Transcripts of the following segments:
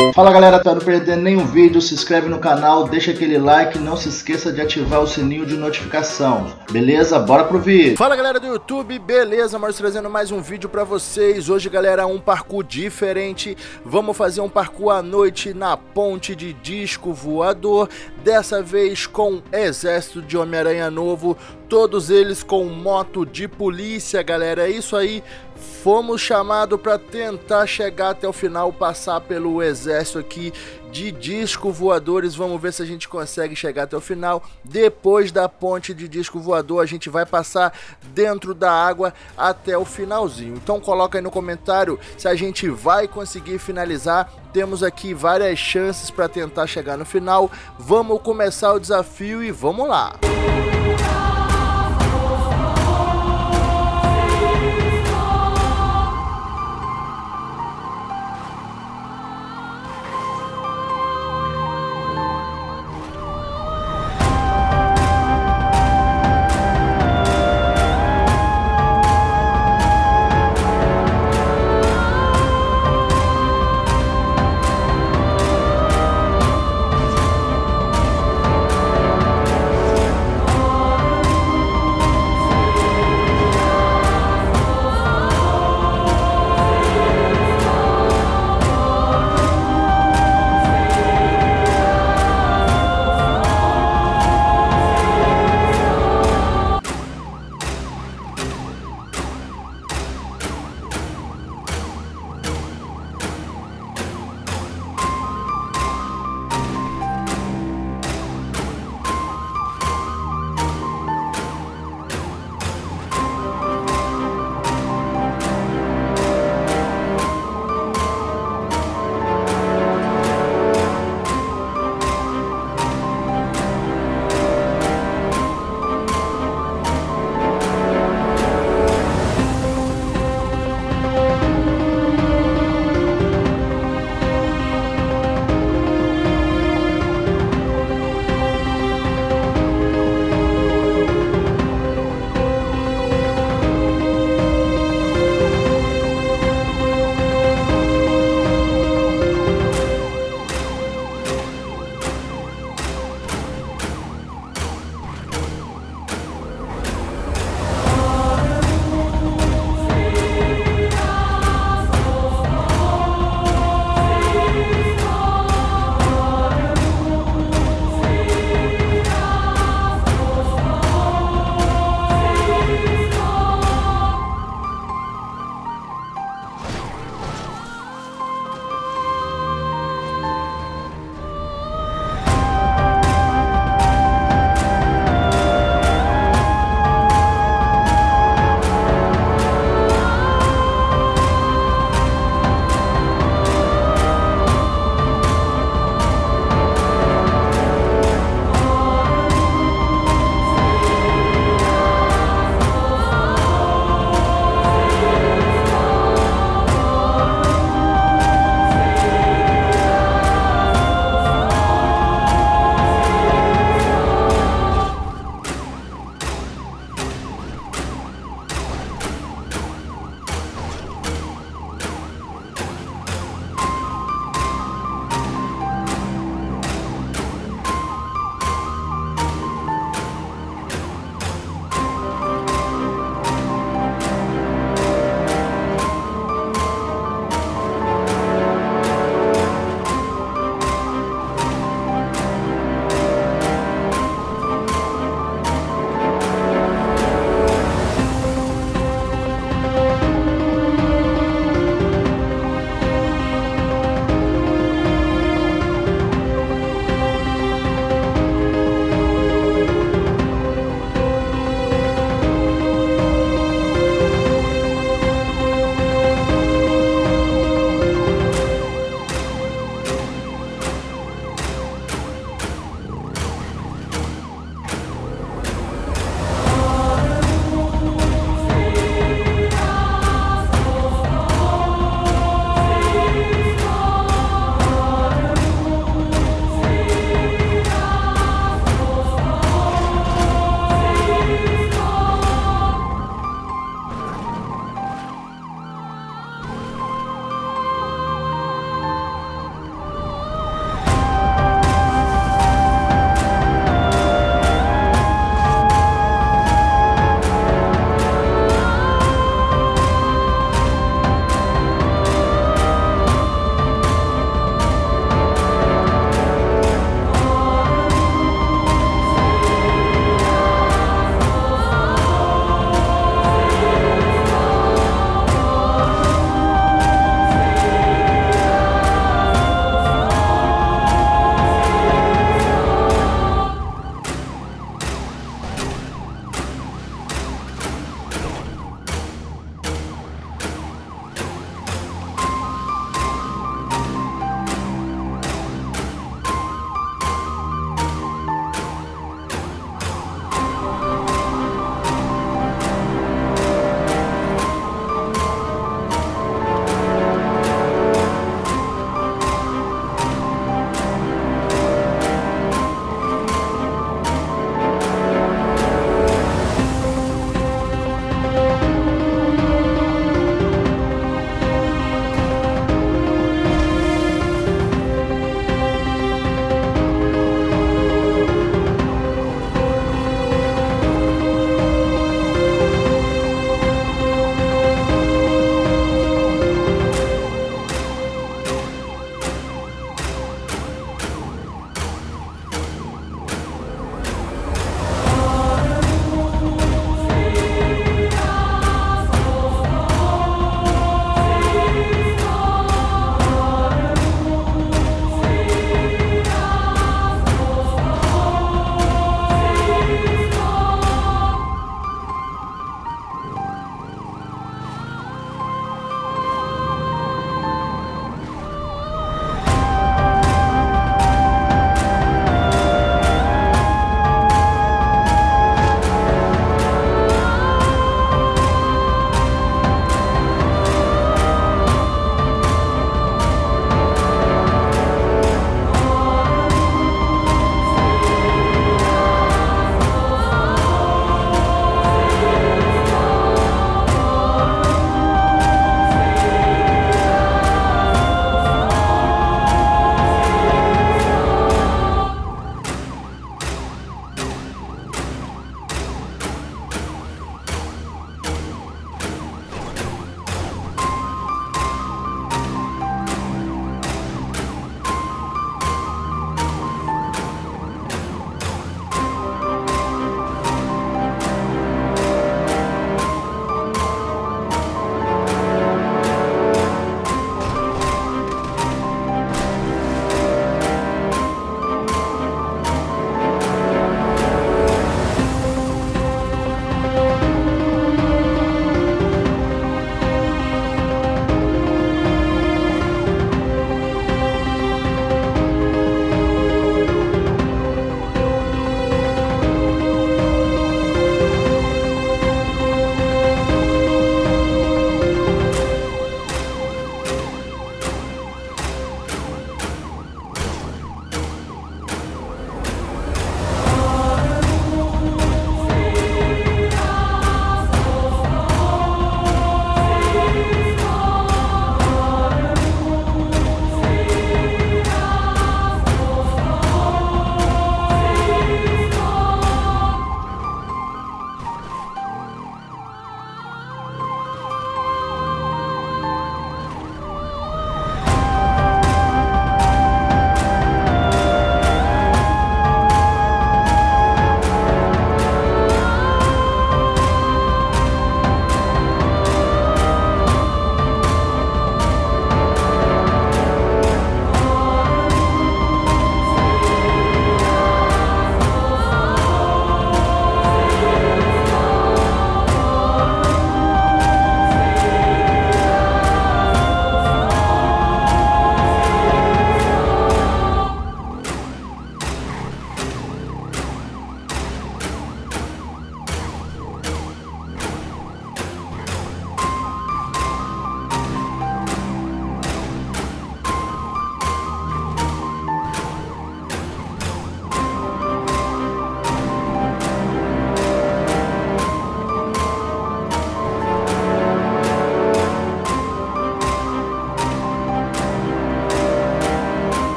Fala galera, para não perder nenhum vídeo, se inscreve no canal, deixa aquele like e não se esqueça de ativar o sininho de notificação. Beleza? Bora pro vídeo. Fala galera do YouTube, beleza? Maurício trazendo mais um vídeo pra vocês. Hoje galera, um parkour diferente. Vamos fazer um parkour à noite na ponte de disco voador. Dessa vez com exército de Homem-Aranha novo. Todos eles com moto de polícia, galera. É isso aí. Fomos chamados para tentar chegar até o final, passar pelo exército aqui de disco voadores. Vamos ver se a gente consegue chegar até o final. Depois da ponte de disco voador, a gente vai passar dentro da água até o finalzinho. Então coloca aí no comentário se a gente vai conseguir finalizar. Temos aqui várias chances para tentar chegar no final. Vamos começar o desafio e vamos lá!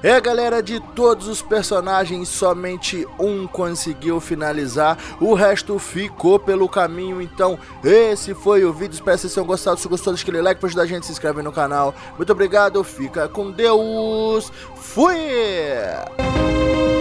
É, galera, de todos os personagens, somente um conseguiu finalizar, o resto ficou pelo caminho. Então esse foi o vídeo, espero que vocês tenham gostado. Se gostou, deixa aquele like para ajudar a gente, se inscreve no canal. Muito obrigado, fica com Deus, fui!